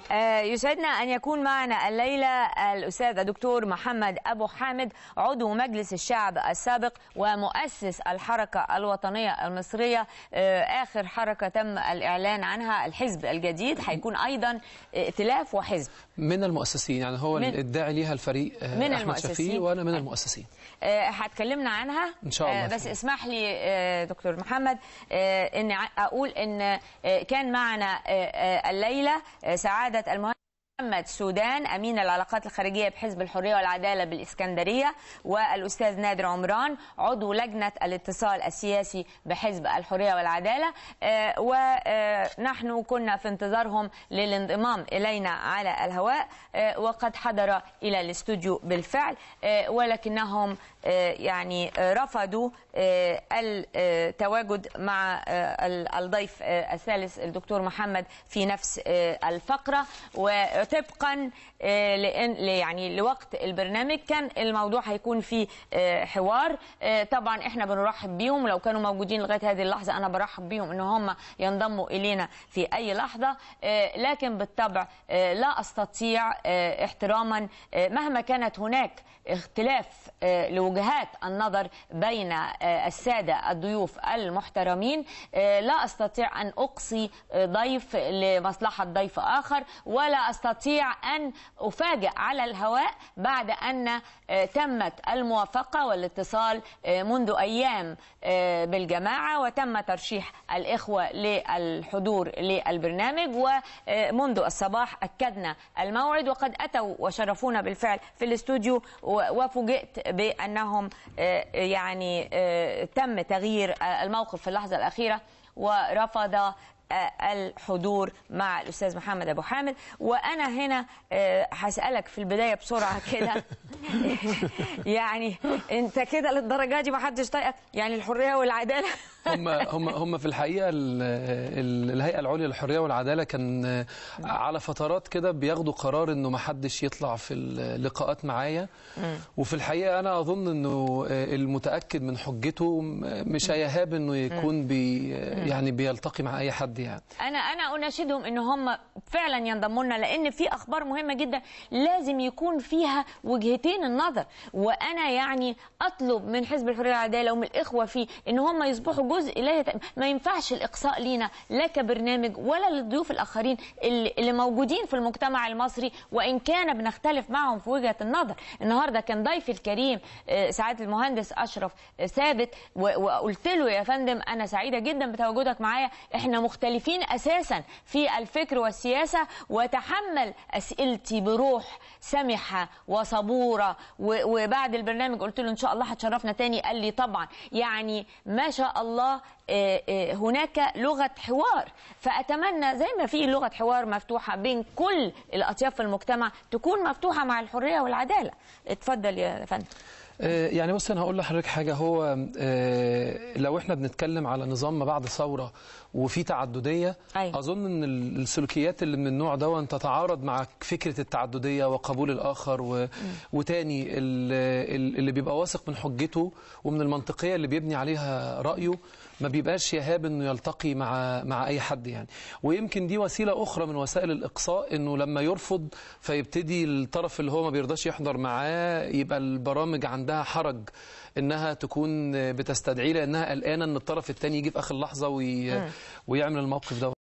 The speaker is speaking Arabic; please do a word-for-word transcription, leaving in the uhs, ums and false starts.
يسعدنا أن يكون معنا الليلة الأستاذ الدكتور محمد أبو حامد، عضو مجلس الشعب السابق ومؤسس الحركة الوطنية المصرية. آخر حركة تم الإعلان عنها الحزب الجديد، هيكون أيضا ائتلاف وحزب من المؤسسين، يعني هو الداعي ليها الفريق من أحمد شفيق وأنا من المؤسسين. هتكلمنا عنها إن شاء الله. بس اسمح لي دكتور محمد أن أقول أن كان معنا الليلة سعادة المهندس محمد سودان أمين العلاقات الخارجية بحزب الحرية والعدالة بالإسكندرية، والأستاذ نادر عمران عضو لجنة الاتصال السياسي بحزب الحرية والعدالة، ونحن كنا في انتظارهم للانضمام إلينا على الهواء، وقد حضر إلى الاستوديو بالفعل، ولكنهم يعني رفضوا التواجد مع الضيف الثالث الدكتور محمد في نفس الفقرة. وطبقا يعني لوقت البرنامج كان الموضوع هيكون فيه حوار. طبعا احنا بنرحب بيهم، ولو كانوا موجودين لغايه هذه اللحظه انا برحب بيهم ان هم ينضموا الينا في اي لحظه، لكن بالطبع لا استطيع احتراما مهما كانت هناك اختلاف لوجهات النظر بين السادة الضيوف المحترمين، لا أستطيع أن أقصي ضيف لمصلحة ضيف آخر، ولا أستطيع أن أفاجئ على الهواء بعد أن تمت الموافقة والاتصال منذ أيام بالجماعة، وتم ترشيح الإخوة للحضور للبرنامج، ومنذ الصباح أكدنا الموعد، وقد أتوا وشرفونا بالفعل في الاستوديو، وفوجئت بأنهم يعني تم تغيير الموقف في اللحظة الأخيرة ورفض الحضور مع الأستاذ محمد أبو حامد. وأنا هنا هسألك في البداية بسرعة كده يعني أنت كده للدرجة دي ما حدش طايقك؟ يعني الحرية والعدالة هم هم هم في الحقيقه الهيئه العليا للحريه والعداله كان على فترات كده بياخدوا قرار انه ما حدش يطلع في اللقاءات معايا، وفي الحقيقه انا اظن انه المتاكد من حجته مش هيهاب انه يكون بي يعني بيلتقي مع اي حد. يعني انا انا اناشدهم ان هم فعلا ينضموا لنا، لان في اخبار مهمه جدا لازم يكون فيها وجهتين النظر، وانا يعني اطلب من حزب الحريه والعداله ومن الاخوه فيه ان هم يصبحوا جزء لا يت... ما ينفعش الاقصاء لينا لا كبرنامج ولا للضيوف الاخرين اللي, اللي موجودين في المجتمع المصري، وان كان بنختلف معهم في وجهه النظر. النهارده كان ضيفي الكريم سعاده المهندس اشرف ثابت، وقلت له يا فندم انا سعيده جدا بتواجدك معايا، احنا مختلفين اساسا في الفكر والسياسه، وتحمل اسئلتي بروح سمحه وصبوره، وبعد البرنامج قلت له ان شاء الله هتشرفنا تاني، قال لي طبعا. يعني ما شاء الله هناك لغه حوار، فاتمنى زي ما في لغه حوار مفتوحه بين كل الاطياف في المجتمع تكون مفتوحه مع الحريه والعداله. اتفضل يا فندم. يعني بص انا هقول لحضرتك حاجه، هو لو احنا بنتكلم على نظام ما بعد ثوره وفي تعدديه، أيوة. اظن ان السلوكيات اللي من النوع ده تتعارض مع فكره التعدديه وقبول الاخر و... وتاني اللي بيبقى واثق من حجته ومن المنطقيه اللي بيبني عليها رايه ما بيبقاش يهاب انه يلتقي مع مع اي حد. يعني ويمكن دي وسيله اخرى من وسائل الاقصاء، انه لما يرفض فيبتدي الطرف اللي هو ما بيرضاش يحضر معاه يبقى البرامج عندها حرج انها تكون بتستدعيه، لانها قلقانه ان الطرف الثاني يجي في اخر لحظه وي... ويعمل الموقف ده.